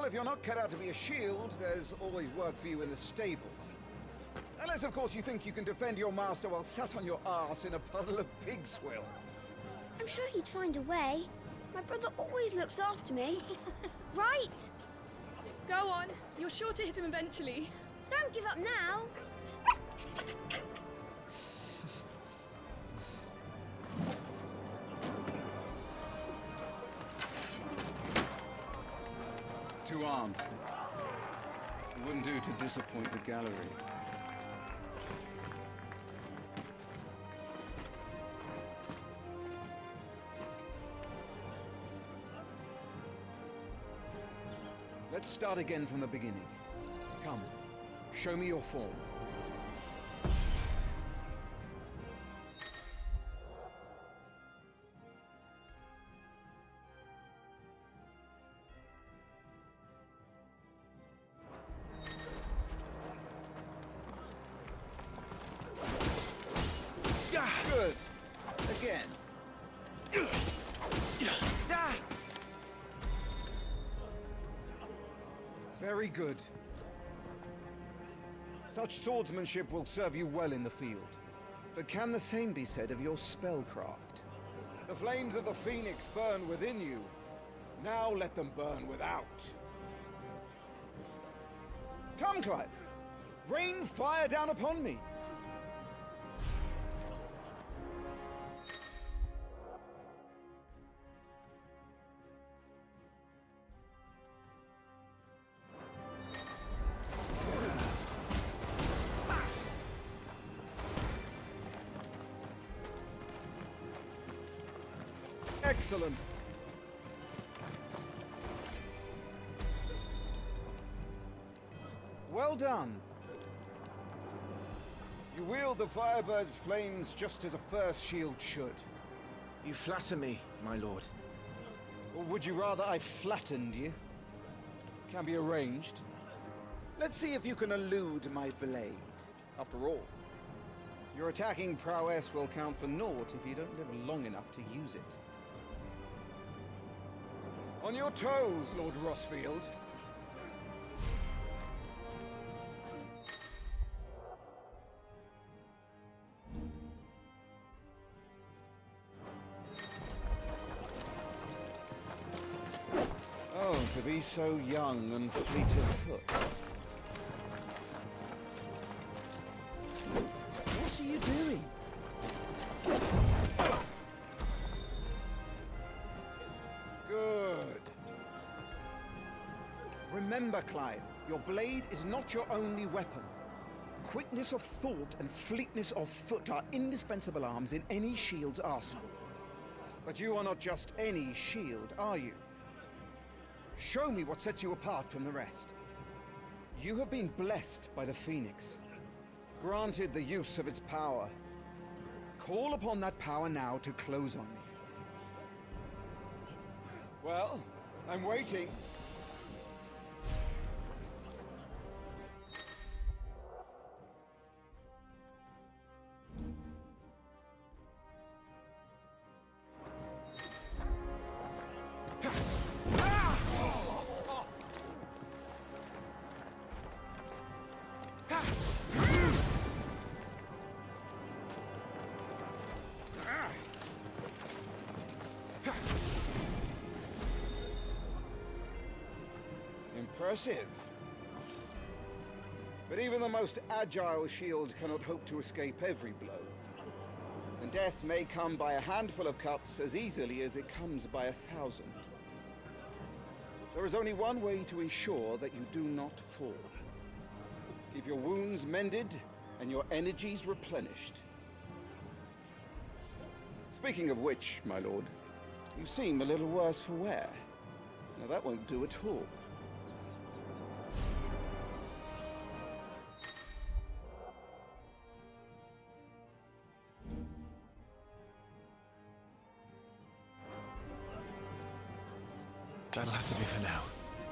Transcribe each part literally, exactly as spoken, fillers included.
if you're not cut out to be a shield, there's always work for you in the stables. Unless, of course, you think you can defend your master while sat on your arse in a puddle of pig swill. I'm sure he'd find a way. My brother always looks after me. Right? Go on. You're sure to hit him eventually. Don't give up now. Two arms, then. It wouldn't do to disappoint the gallery. Let's start again from the beginning. Come, show me your form. Good. Again. Very good. Such swordsmanship will serve you well in the field. But can the same be said of your spellcraft? The flames of the Phoenix burn within you. Now let them burn without. Come, Clive. Rain fire down upon me. Excellent. Well done. You wield the Firebird's flames just as a first shield should. You flatter me, my lord. Or would you rather I flattened you? Can be arranged. Let's see if you can elude my blade. After all, your attacking prowess will count for naught if you don't live long enough to use it. On your toes, Lord Rossfield. Oh, to be so young and fleet of foot. What are you doing? Good. Remember, Clive, your blade is not your only weapon. Quickness of thought and fleetness of foot are indispensable arms in any shield's arsenal. But you are not just any shield, are you? Show me what sets you apart from the rest. You have been blessed by the Phoenix, granted the use of its power. Call upon that power now to close on me. Well, I'm waiting. Impressive. But even the most agile shield cannot hope to escape every blow. And death may come by a handful of cuts as easily as it comes by a thousand. There is only one way to ensure that you do not fall. Keep your wounds mended and your energies replenished. Speaking of which, my lord, you seem a little worse for wear. Now that won't do at all. That'll have to be for now.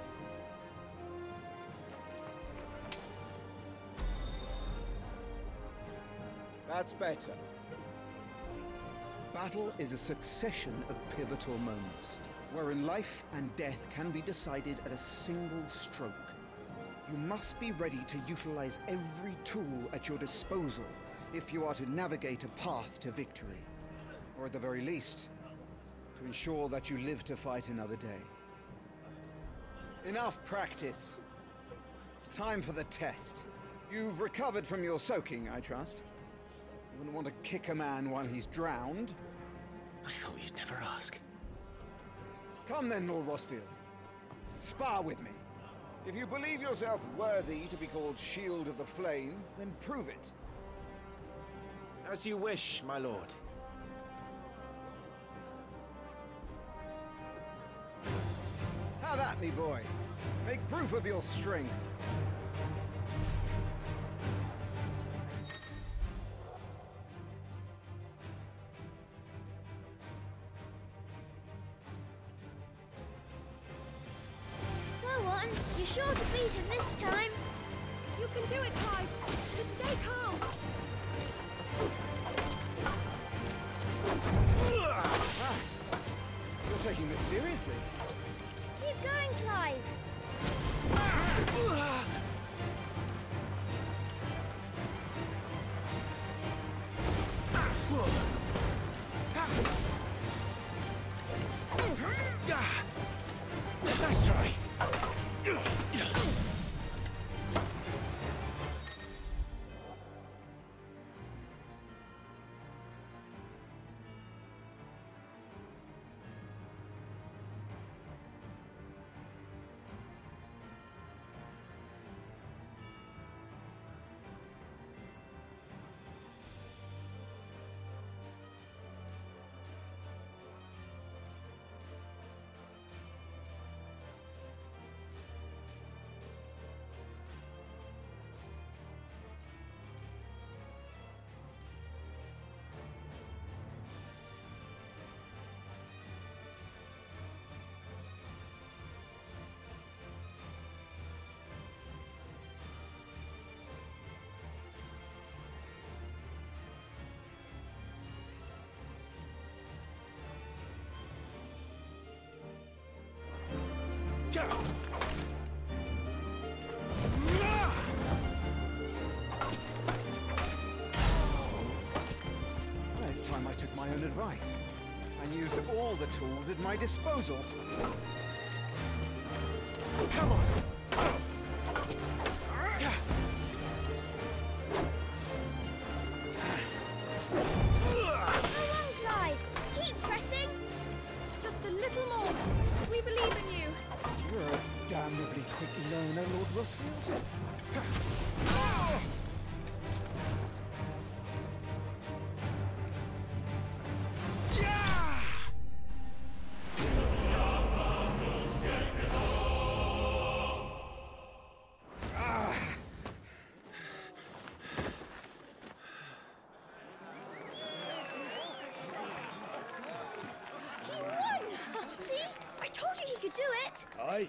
That's better. Battle is a succession of pivotal moments. wherein life and death can be decided at a single stroke. You must be ready to utilize every tool at your disposal if you are to navigate a path to victory. Or at the very least, to ensure that you live to fight another day. Enough practice. It's time for the test. You've recovered from your soaking, I trust. You wouldn't want to kick a man while he's drowned. I thought you'd never ask. Come then, Lord Rosfield. Spar with me. If you believe yourself worthy to be called Shield of the Flame, then prove it. As you wish, my lord. Have at me, boy. Make proof of your strength. Go on. You're sure to beat him this time. You can do it, Clive. Just stay calm. Ah, you're taking this seriously. Keep going, Clive. Nice try. Well, it's time I took my own advice and used all the tools at my disposal. Come on. Go on, Clive. Keep pressing. Just a little more. We believe in you. You're a damnably quick learner, Lord Rosfield. He won! See? I told you he could do it. Aye.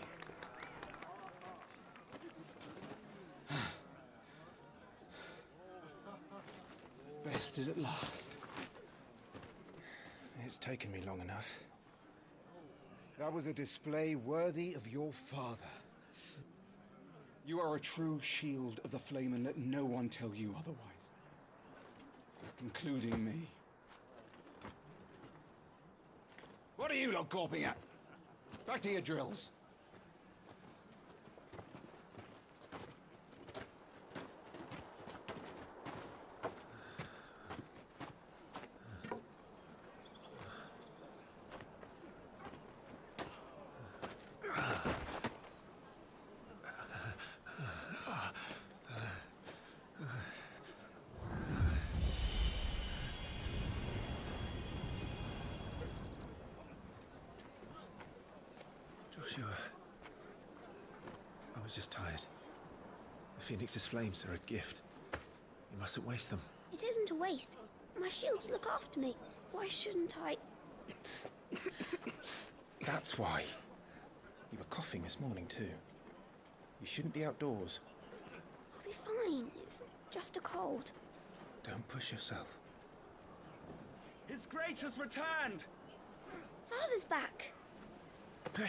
Bested at last. It's taken me long enough. That was a display worthy of your father. You are a true Shield of the Flame, and let no one tell you otherwise. Including me. What are you lot gawping at? Back to your drills. Joshua, I was just tired. The Phoenix's flames are a gift. You mustn't waste them. It isn't a waste. My shields look after me. Why shouldn't I? That's why. You were coughing this morning too. You shouldn't be outdoors. I'll be fine. It's just a cold. Don't push yourself. His Grace has returned! Father's back. Hey.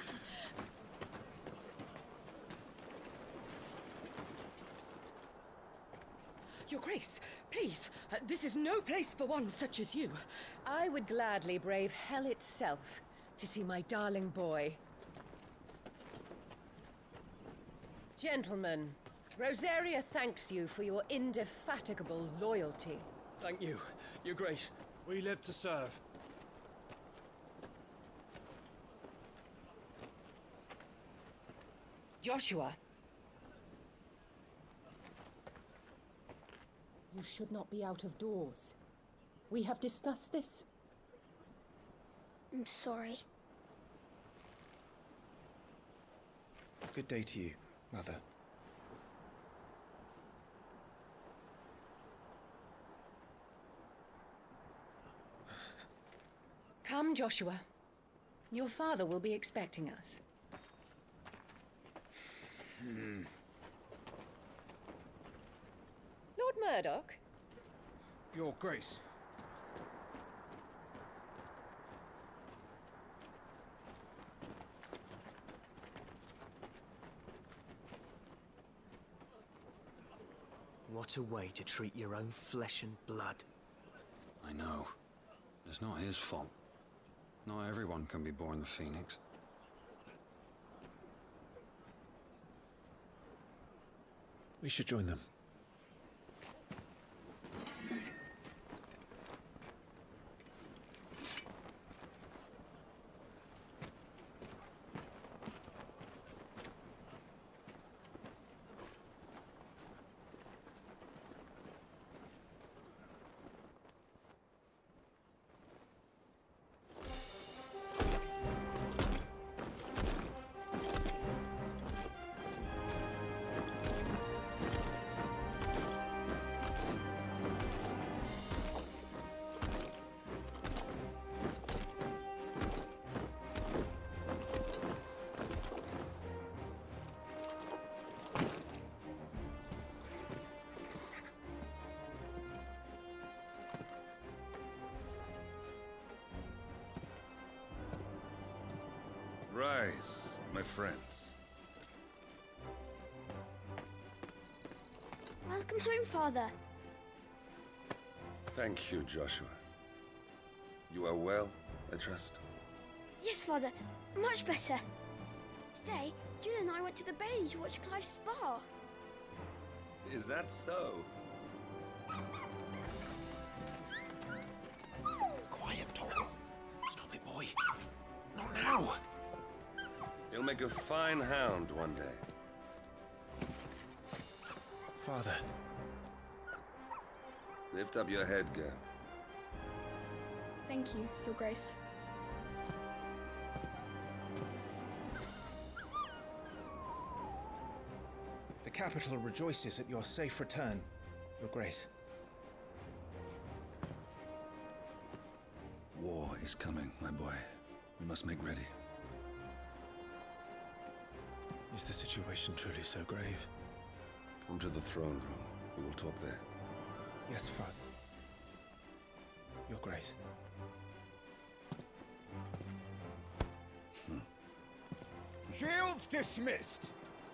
Your Grace, please, uh, this is no place for one such as you. I would gladly brave hell itself to see my darling boy. Gentlemen, Rosaria thanks you for your indefatigable loyalty. Thank you, Your Grace. We live to serve. Joshua. You should not be out of doors. We have discussed this. I'm sorry. Good day to you, Mother. Come, Joshua. Your father will be expecting us. Hmm. Lord Murdoch? Your Grace. What a way to treat your own flesh and blood. I know. It's not his fault. Not everyone can be born the Phoenix. We should join them. Rise, my friends. Welcome home, Father. Thank you, Joshua. You are well, I trust? Yes, Father. Much better. Today, Jill and I went to the Bailey to watch Clive's spa. Is that so? Quiet, Torgal. Stop it, boy. Not now. You'll make a fine hound one day. Father. Lift up your head, girl. Thank you, Your Grace. The capital rejoices at your safe return, Your Grace. War is coming, my boy. We must make ready. Is the situation truly so grave? Come to the throne room. We will talk there. Yes, Father. Your Grace. Hmm. Shields dismissed!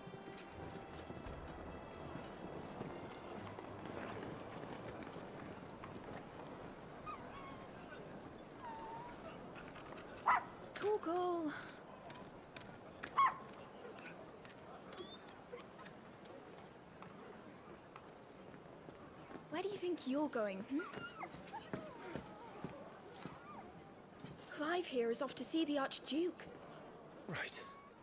Torgal. Where do you think you're going, hmm? Clive here is off to see the Archduke. Right.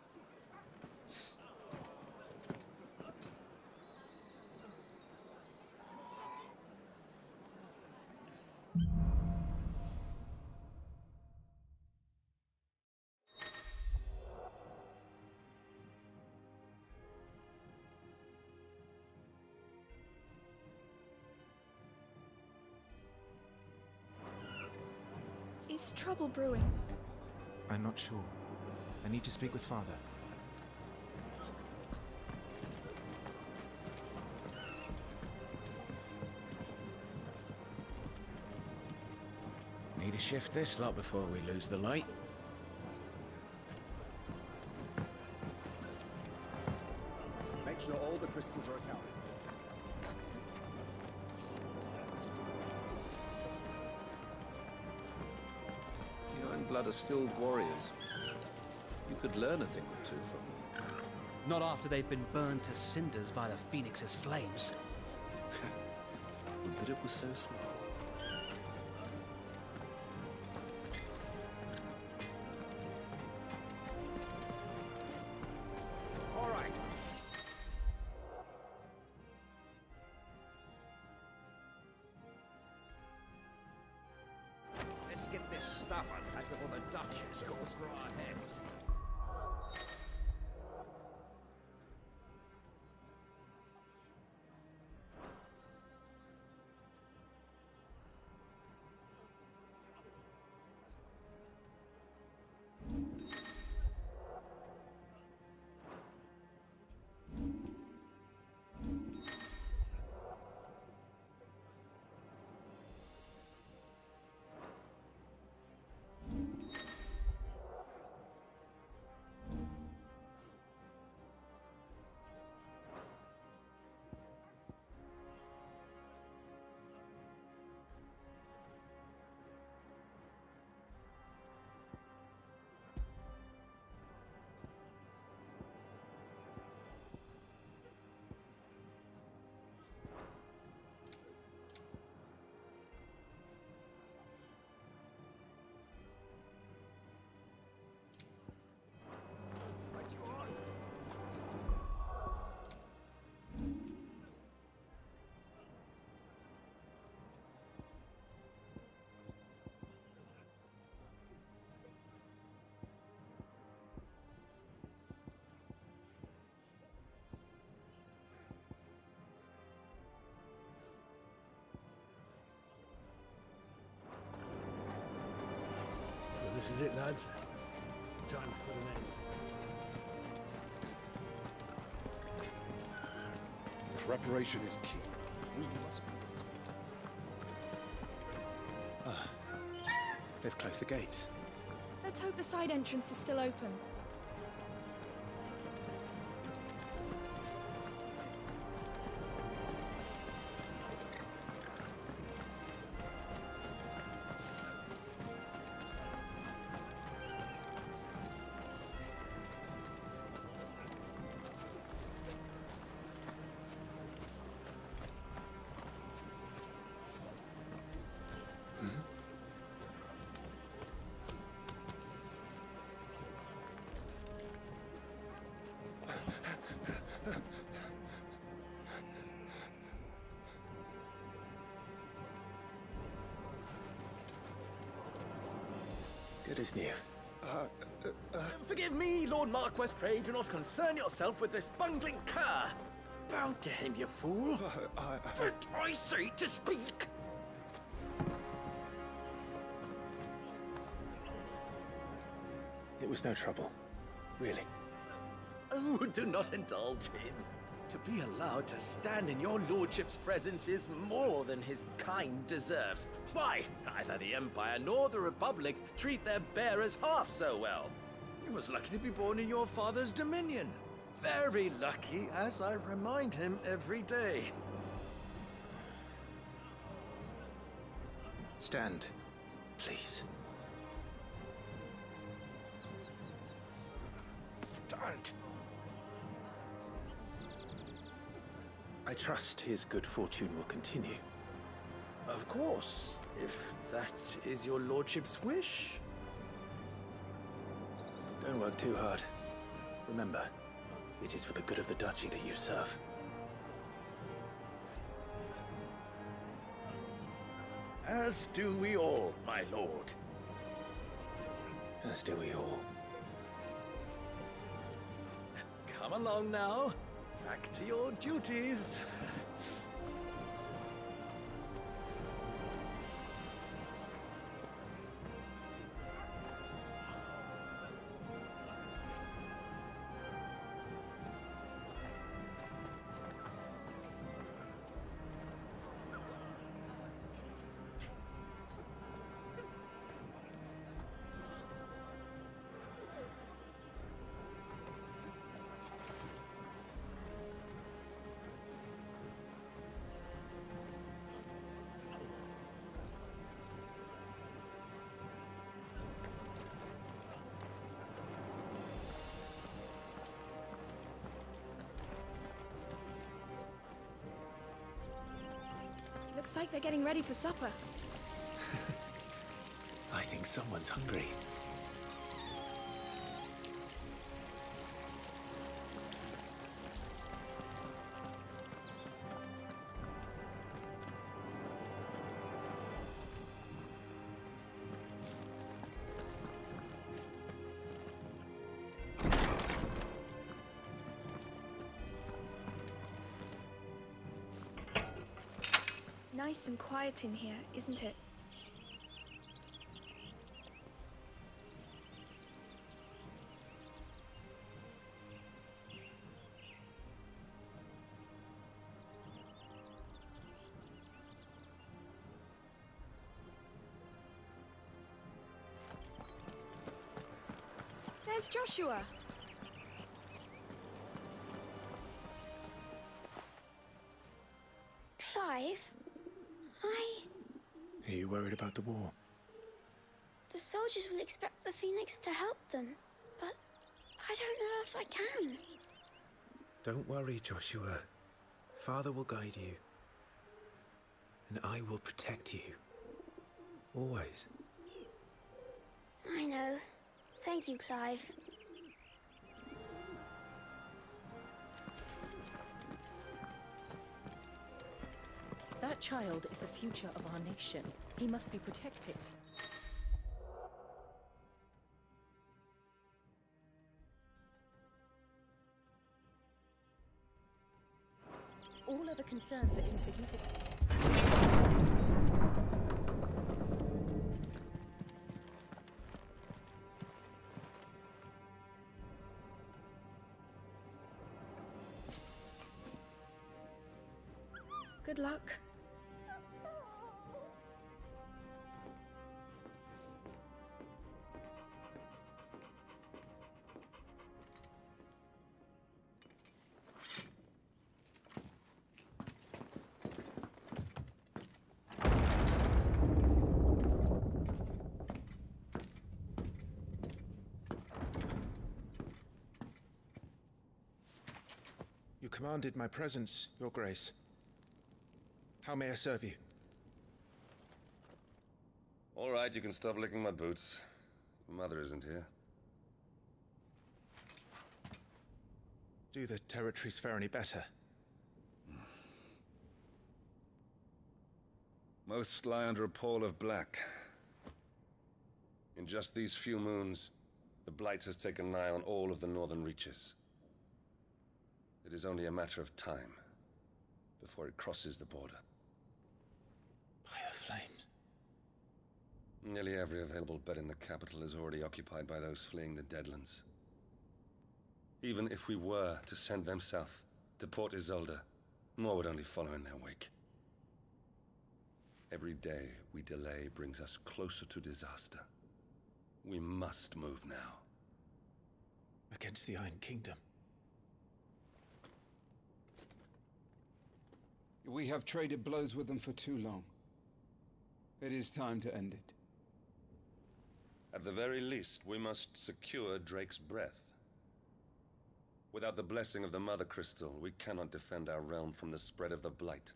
Is trouble brewing? I'm not sure. I need to speak with Father. Need to shift this lot before we lose the light. make sure all the crystals are accounted for. You and Blood are skilled warriors. You could learn a thing or two from them. Not after they've been burned to cinders by the Phoenix's flames. Would that it was so slow. All right. Let's get this stuff unpacked before the Duchess goes for our heads. This is it, lads. Time to put an end. Preparation is key. We must be. Ah, they've closed the gates. Let's hope the side entrance is still open. Good as new. Uh, uh, uh, Forgive me, Lord Marquess. Pray do not concern yourself with this bungling cur. Bow to him, you fool. Uh, I, I... Did I say to speak? It was no trouble. Really. Oh, do not indulge him. To be allowed to stand in your lordship's presence is more than his kind deserves. Why, neither the Empire nor the Republic treat their bearers half so well. He was lucky to be born in your father's dominion. Very lucky, as I remind him every day. Stand, please. Stand. I trust his good fortune will continue. Of course, if that is your lordship's wish. Don't work too hard. Remember, it is for the good of the duchy that you serve. As do we all, my lord. As do we all. Come along now. Back to your duties. Looks like they're getting ready for supper. I think someone's hungry. Nice and quiet in here, isn't it? There's Joshua. Clive, I... Are you worried about the war? The soldiers will expect the Phoenix to help them, but I don't know if I can. Don't worry, Joshua. Father will guide you. And I will protect you. Always. I know. Thank you, Clive. That child is the future of our nation. He must be protected. All other concerns are insignificant. Good luck. You commanded my presence, Your Grace. How may I serve you? All right, you can stop licking my boots. Your mother isn't here. Do the territories fare any better? Most lie under a pall of black. In just these few moons, the Blight has taken nigh on all of the northern reaches. It is only a matter of time before it crosses the border. By the flames. Nearly every available bed in the capital is already occupied by those fleeing the Deadlands. Even if we were to send them south, to Port Isolde, more would only follow in their wake. Every day we delay brings us closer to disaster. We must move now. Against the Iron Kingdom. We have traded blows with them for too long. It is time to end it. At the very least, we must secure Drake's breath. Without the blessing of the Mother Crystal, we cannot defend our realm from the spread of the Blight.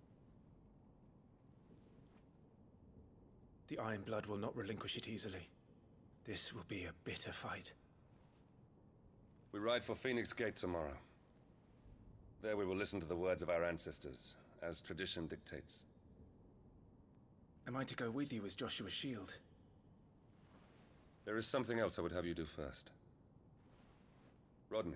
The Iron Blood will not relinquish it easily. This will be a bitter fight. We ride for Phoenix Gate tomorrow. There we will listen to the words of our ancestors, as tradition dictates. Am I to go with you as Joshua's shield? There is something else I would have you do first. Rodney.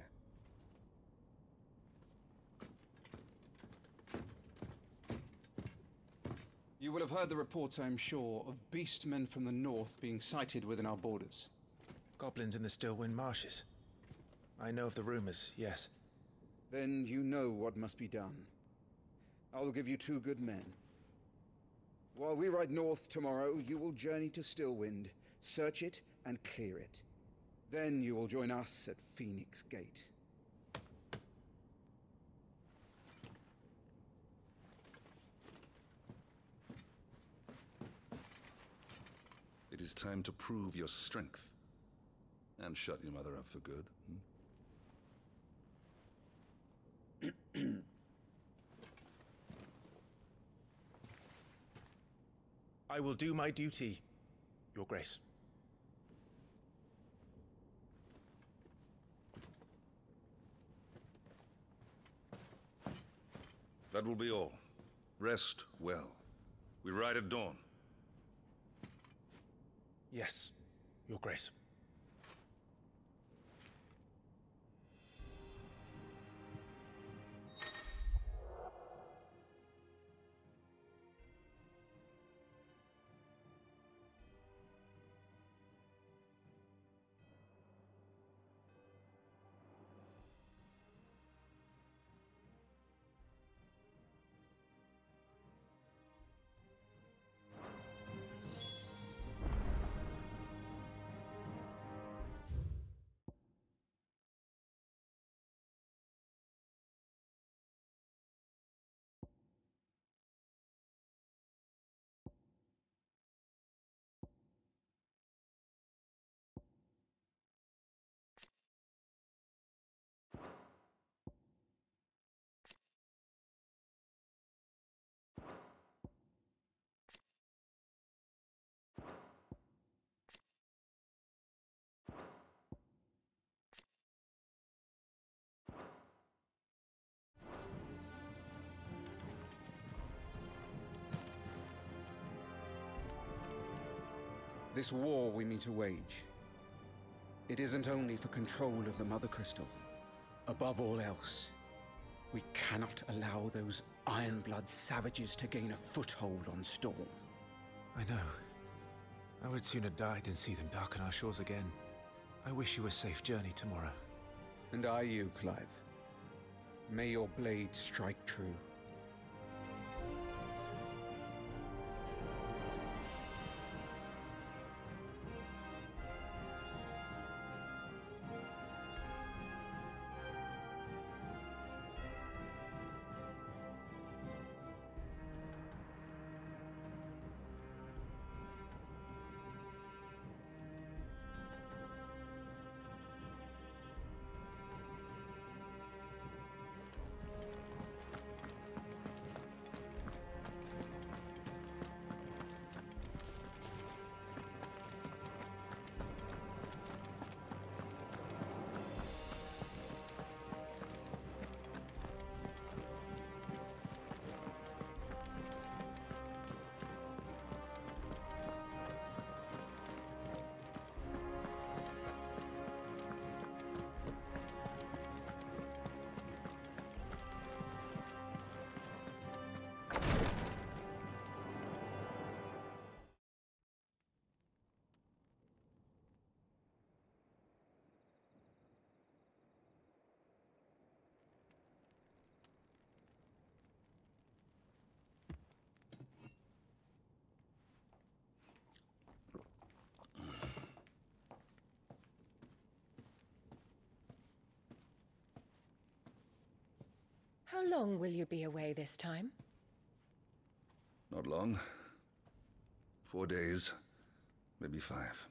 You will have heard the reports, I am sure, of beastmen from the north being sighted within our borders. Goblins in the Stillwind Marshes. I know of the rumors, yes. Then you know what must be done. I will give you two good men. While we ride north tomorrow, you will journey to Stillwind, search it and clear it. Then you will join us at Phoenix Gate. It is time to prove your strength. And shut your mother up for good. Hmm? I will do my duty, Your Grace. That will be all. Rest well. We ride at dawn. Yes, Your Grace. This war we mean to wage, it isn't only for control of the Mother Crystal. Above all else, we cannot allow those Ironblood savages to gain a foothold on Storm. I know. I would sooner die than see them darken our shores again. I wish you a safe journey tomorrow. And I you, Clive. May your blade strike true. How long will you be away this time? Not long. Four days, maybe five.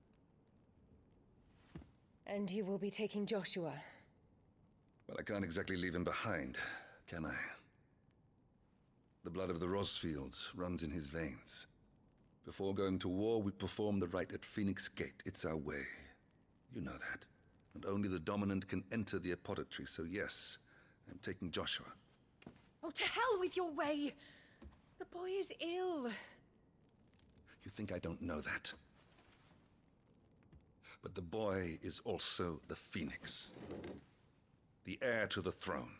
And you will be taking Joshua? Well, I can't exactly leave him behind, can I? The blood of the Rosfields runs in his veins. Before going to war, we perform the rite at Phoenix Gate. It's our way. You know that. And only the dominant can enter the apothecary, so yes, I'm taking Joshua. Oh, to hell with your way! The boy is ill. You think I don't know that? But the boy is also the Phoenix. The heir to the throne.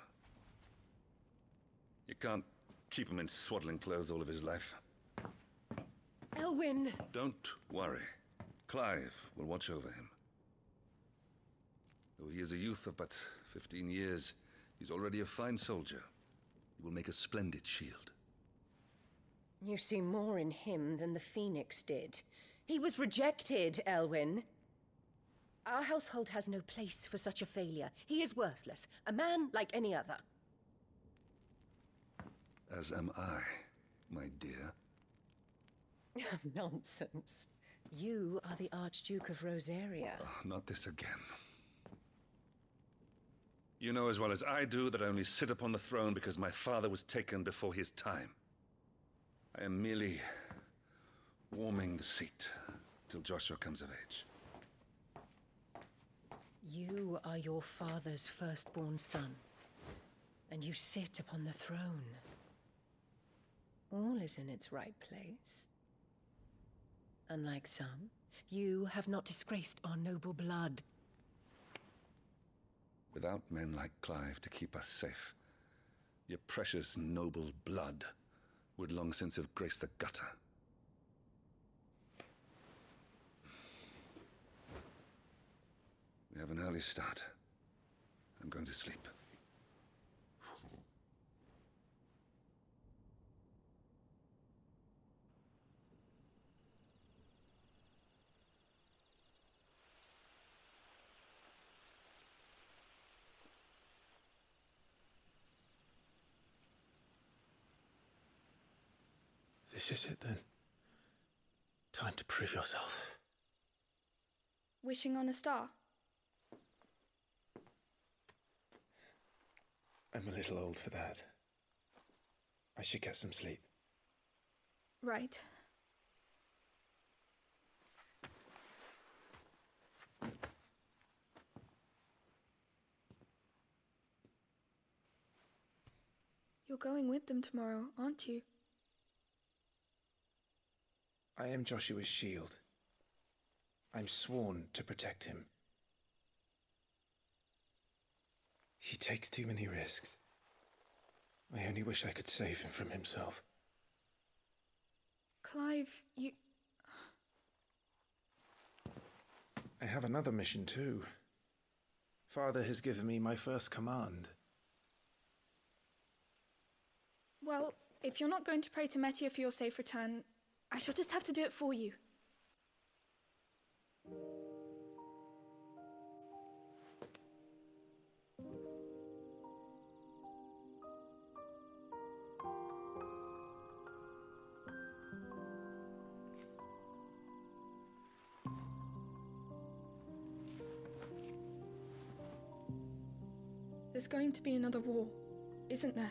You can't keep him in swaddling clothes all of his life. Elwyn! Don't worry. Clive will watch over him. Though he is a youth of but fifteen years, he's already a fine soldier. He will make a splendid shield. You see more in him than the Phoenix did. He was rejected, Elwyn. Our household has no place for such a failure. He is worthless, a man like any other. As am I, my dear. Nonsense. You are the Archduke of Rosaria. Oh, not this again. You know as well as I do that I only sit upon the throne because my father was taken before his time. I am merely warming the seat till Joshua comes of age. You are your father's firstborn son, and you sit upon the throne. All is in its right place. Unlike some, you have not disgraced our noble blood. Without men like Clive to keep us safe, your precious noble blood would long since have graced the gutter. We have an early start. I'm going to sleep. This is it then. Time to prove yourself. Wishing on a star? I'm a little old for that. I should get some sleep. Right. You're going with them tomorrow, aren't you? I am Joshua's shield. I'm sworn to protect him. He takes too many risks. I only wish I could save him from himself. Clive, you... I have another mission too. Father has given me my first command. Well, if you're not going to pray to Metia for your safe return, I shall just have to do it for you. There's going to be another war, isn't there?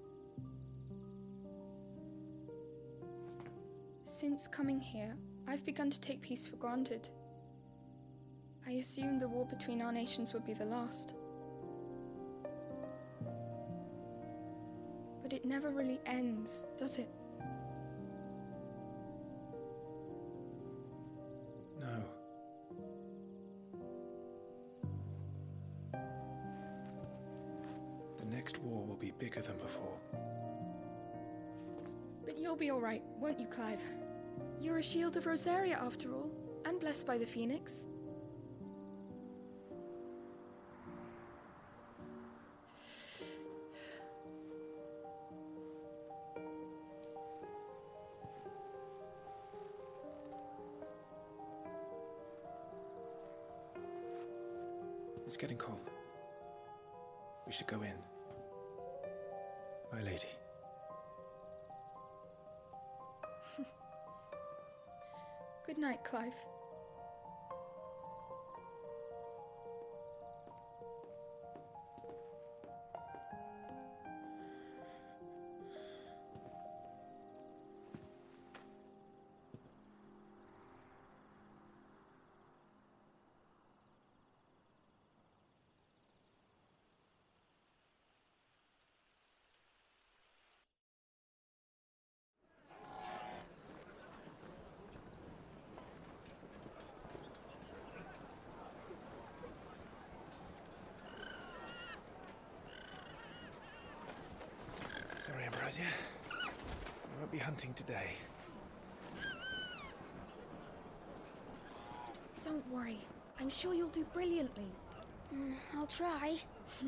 Since coming here, I've begun to take peace for granted. I assumed the war between our nations would be the last. But it never really ends, does it? No. The next war will be bigger than before. But you'll be all right, won't you, Clive? You're a shield of Rosaria, after all, and blessed by the Phoenix. It's getting cold. We should go in. My lady. Good night, Clive. Sorry, Ambrosia. I won't be hunting today. Don't worry. I'm sure you'll do brilliantly. Mm, I'll try.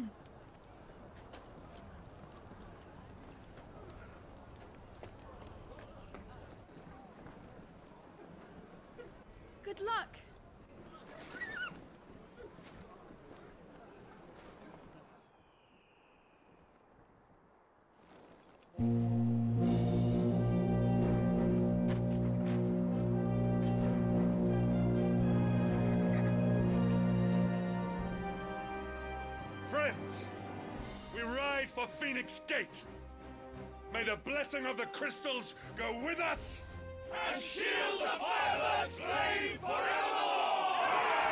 Good luck! Friends, we ride for Phoenix Gate. May the blessing of the crystals go with us And shield the Firebird's flame forevermore!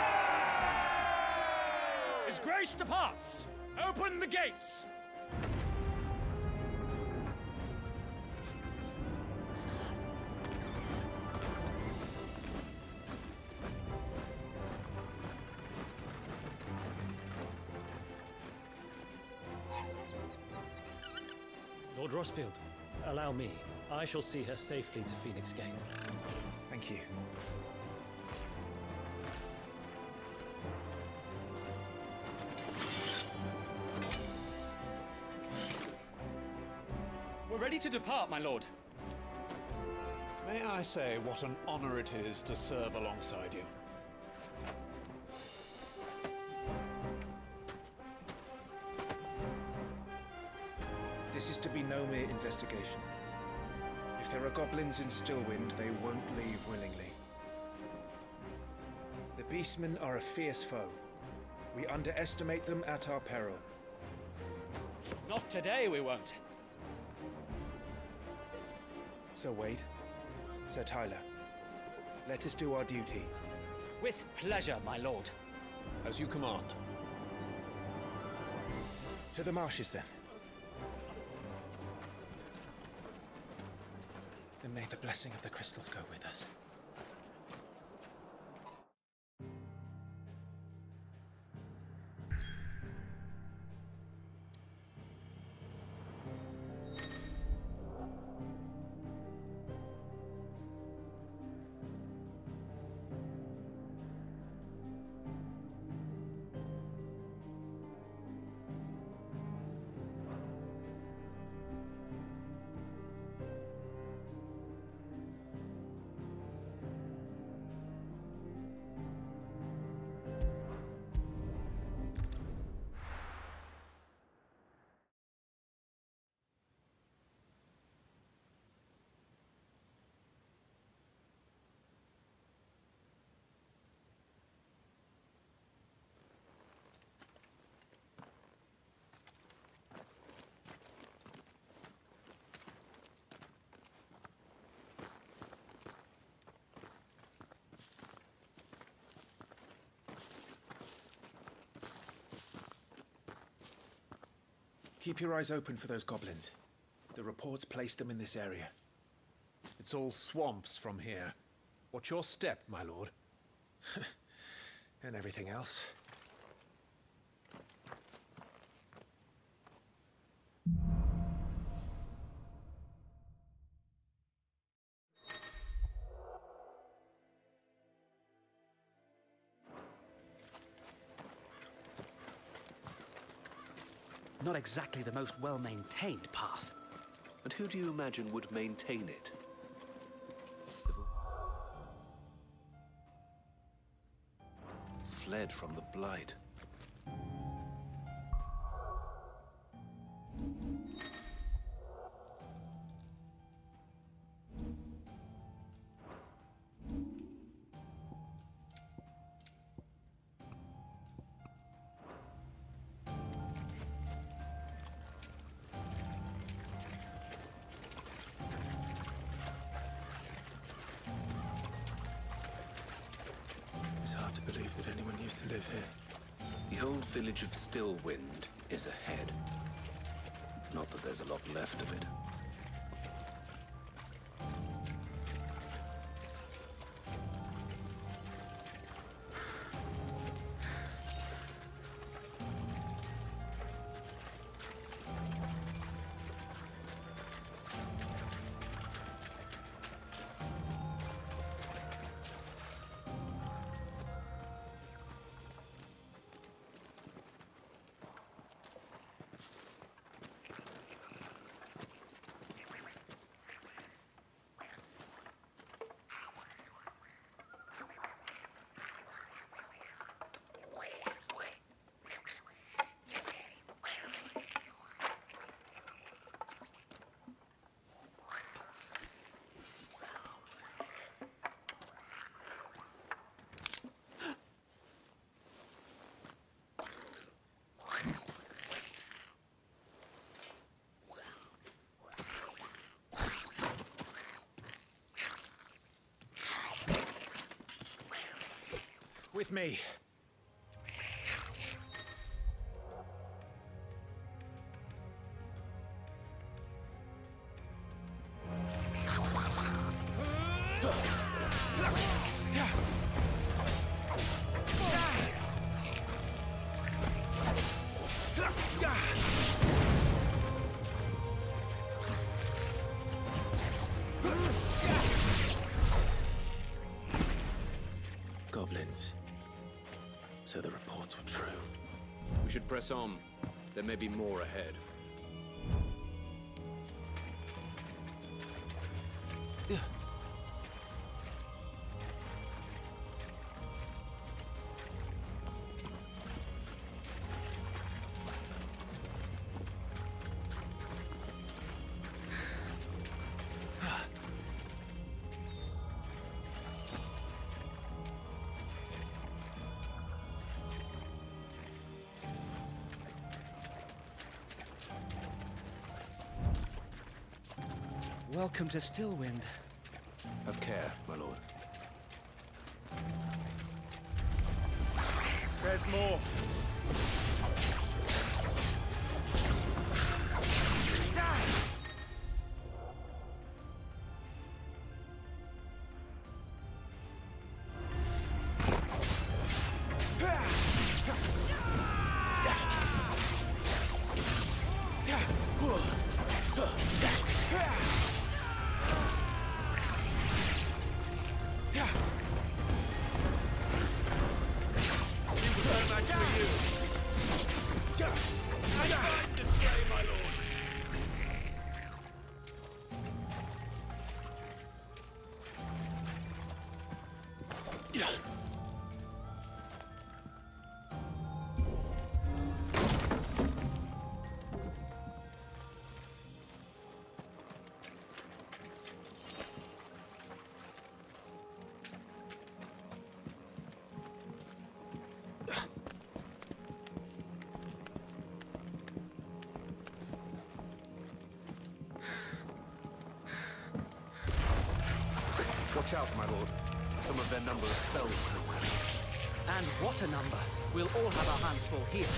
His Grace departs! Open the gates! Lord Rosfield, allow me. I shall see her safely to Phoenix Gate. Thank you. We're ready to depart, my lord. May I say what an honor it is to serve alongside you? This is to be no mere investigation. If there are goblins in Stillwind, they won't leave willingly. The Beastmen are a fierce foe. We underestimate them at our peril. Not today, we won't. Sir Wade, Sir Tyler, let us do our duty. With pleasure, my lord. As you command. To the marshes, then. And may the blessing of the crystals go with us. Keep your eyes open for those goblins. The reports place them in this area. It's all swamps from here. What's your step, my lord? And everything else. Not exactly the most well-maintained path. And who do you imagine would maintain it? Fled from the Blight. That anyone used to live here. The old village of Stillwind is ahead. Not that there's a lot left of it. With me. Goblins. So the reports were true. We should press on. There may be more ahead. Welcome to Stillwind. Have care, my lord. There's more. Watch out, my lord. Some of their number are spell slings. And what a number! We'll all have our hands full here.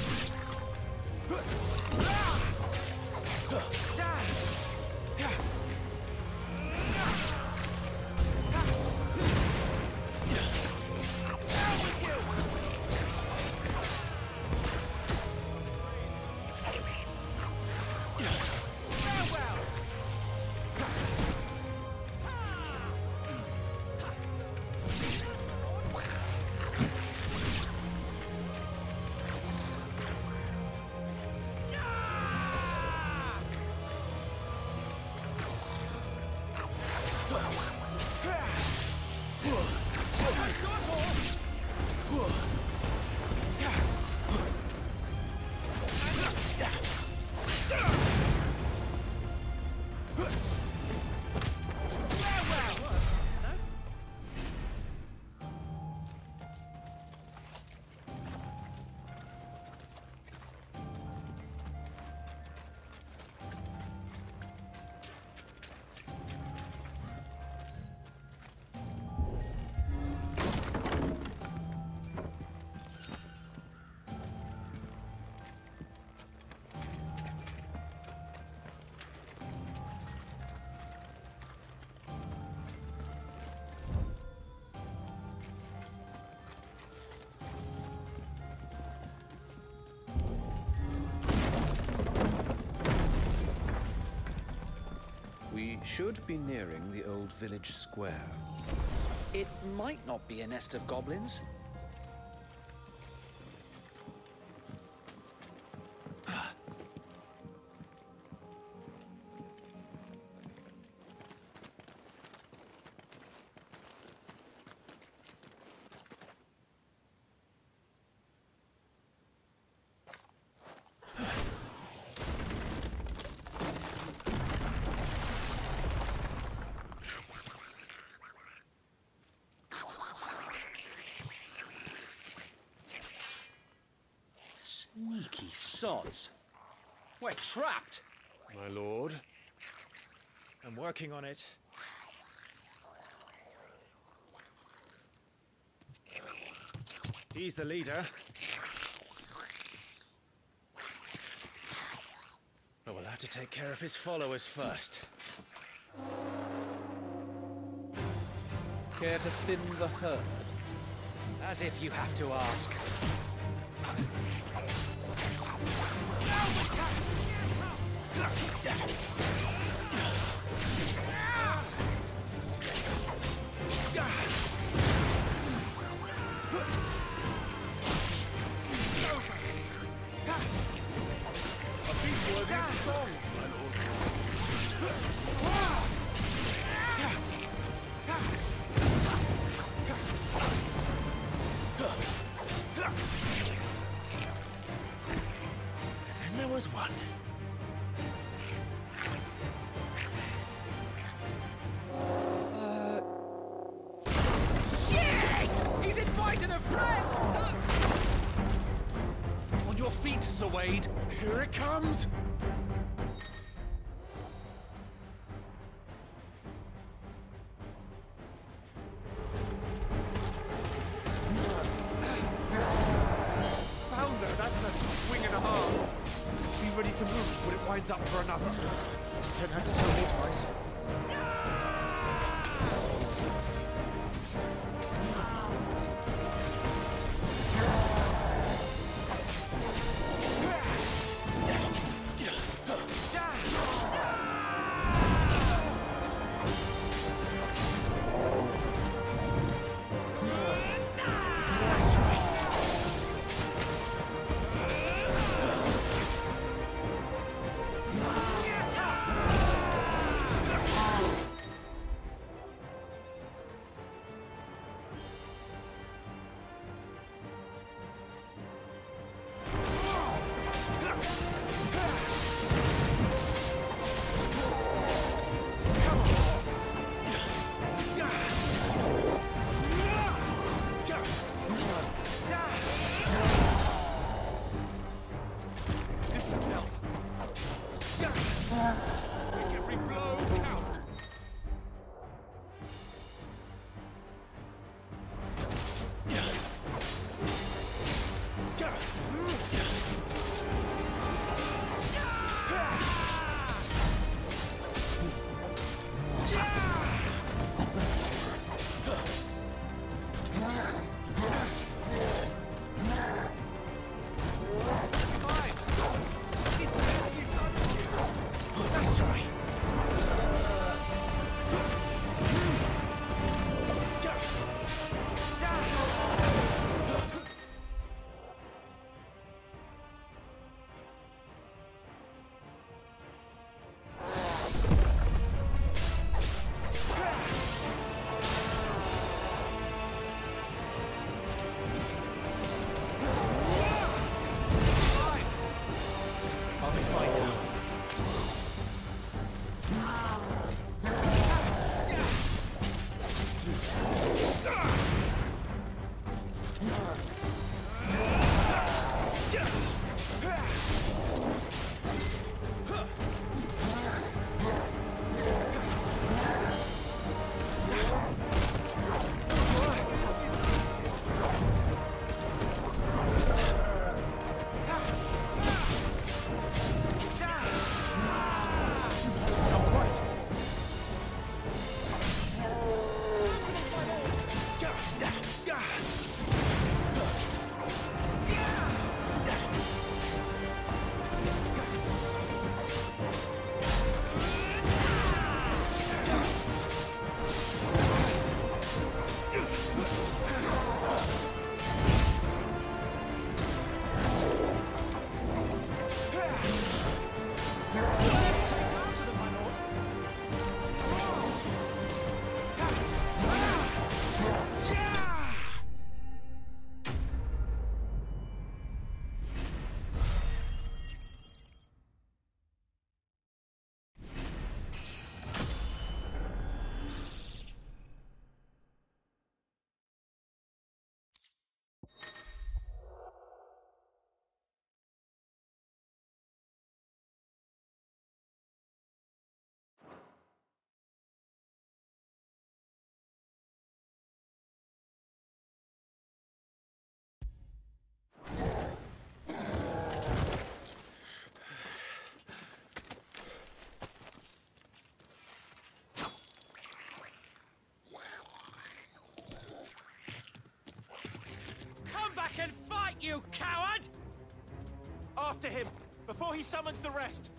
We should be nearing the old village square. It might not be a nest of goblins. Sneaky sods. We're trapped. My lord. I'm working on it. He's the leader. But we'll have to take care of his followers first. Care to thin the herd? As if you have to ask. And there was one. Uh... Shit! He's invited a friend! On your feet, Sir Wade. Here it comes! Founder, that's a swing and a half. Be ready to move when it winds up for another. Don't have to tell me twice. after him before he summons the rest.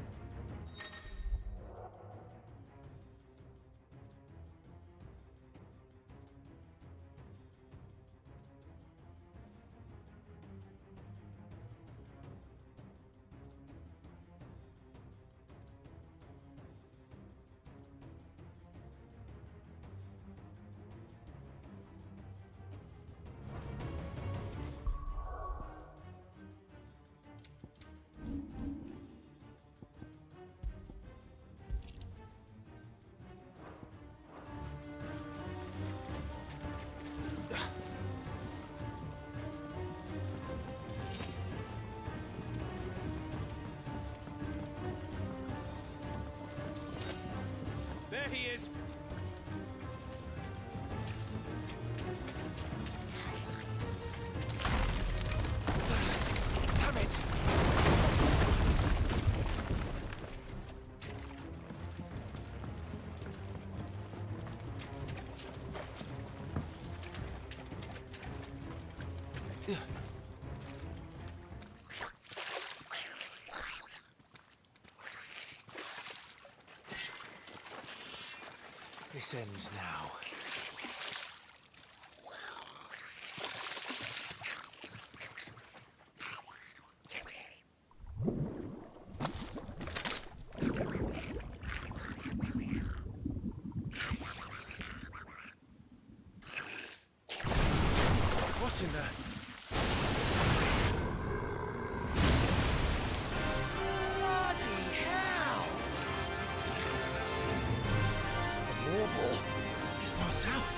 There he is! Damn it! This ends now. What's in there? It's far south.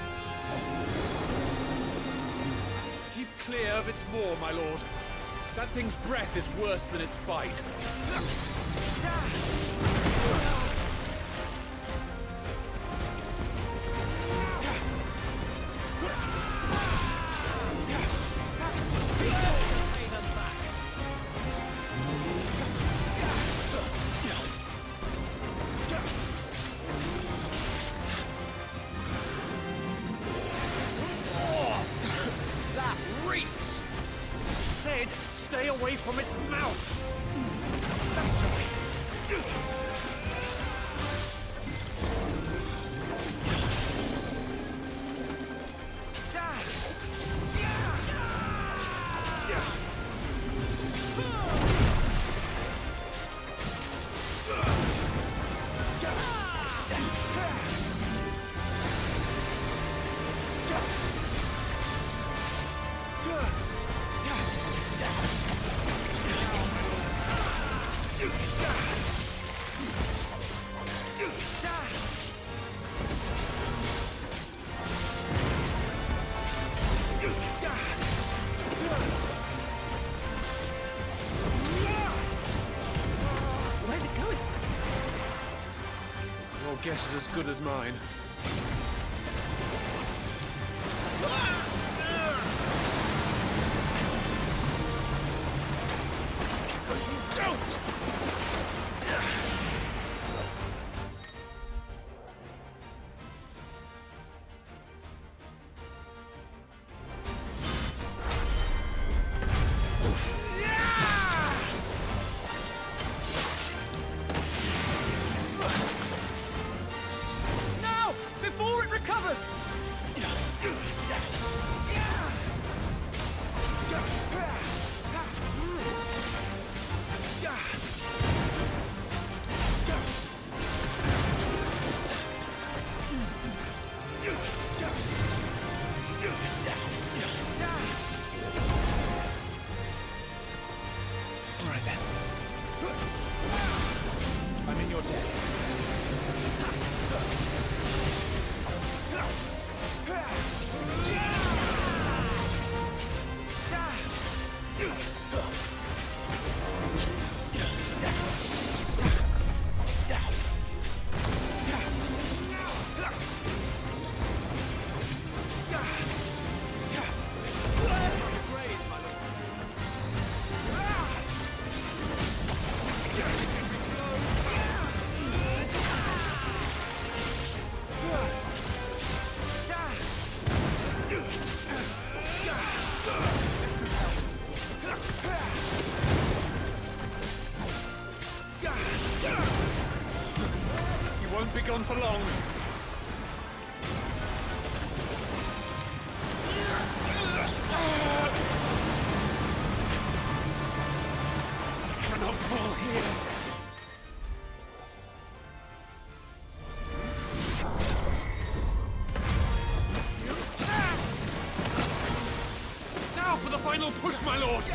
Keep clear of its maw, my lord. That thing's breath is worse than its bite. Stay away from its mouth! That's right! Where's it going? Your guess is as good as mine. Don't! recovers! All right then. I'm in your debt. Let's gone for long. I cannot fall here. Now for the final push, my lord!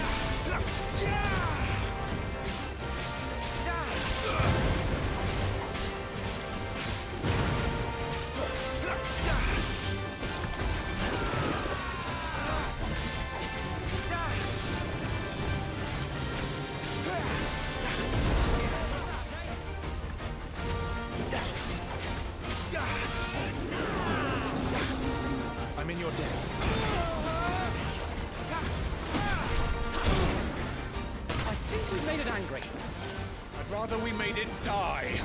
I'm in your debt. I think we've made it angry. I'd rather we made it die.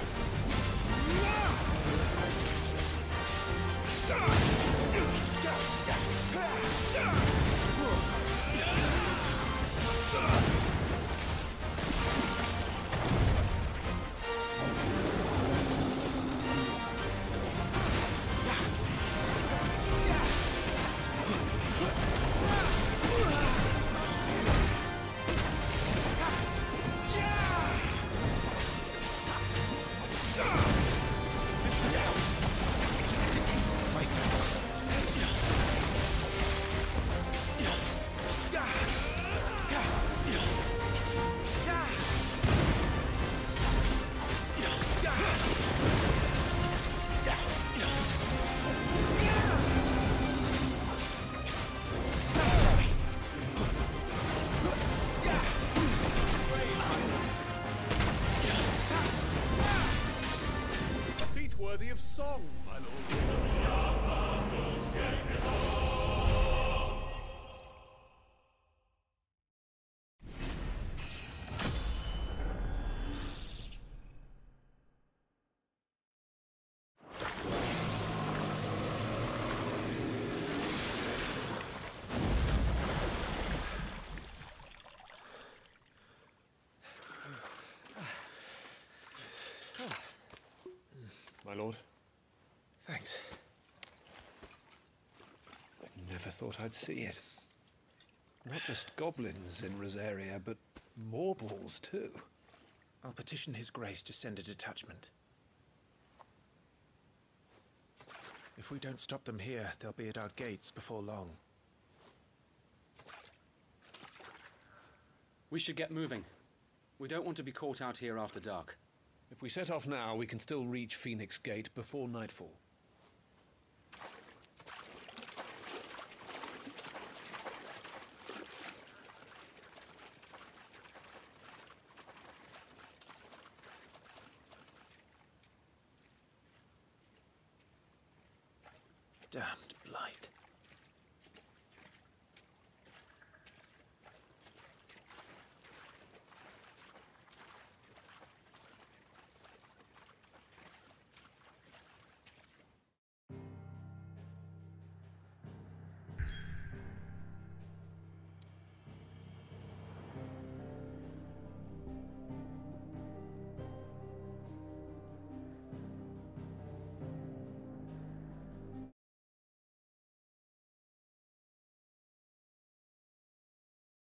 Worthy of song, my lord. My lord. Thanks. I never thought I'd see it. Not just goblins in Rosaria, but Morbles too. I'll petition His Grace to send a detachment. If we don't stop them here, they'll be at our gates before long. We should get moving. We don't want to be caught out here after dark. If we set off now, we can still reach Phoenix Gate before nightfall. Damned blight.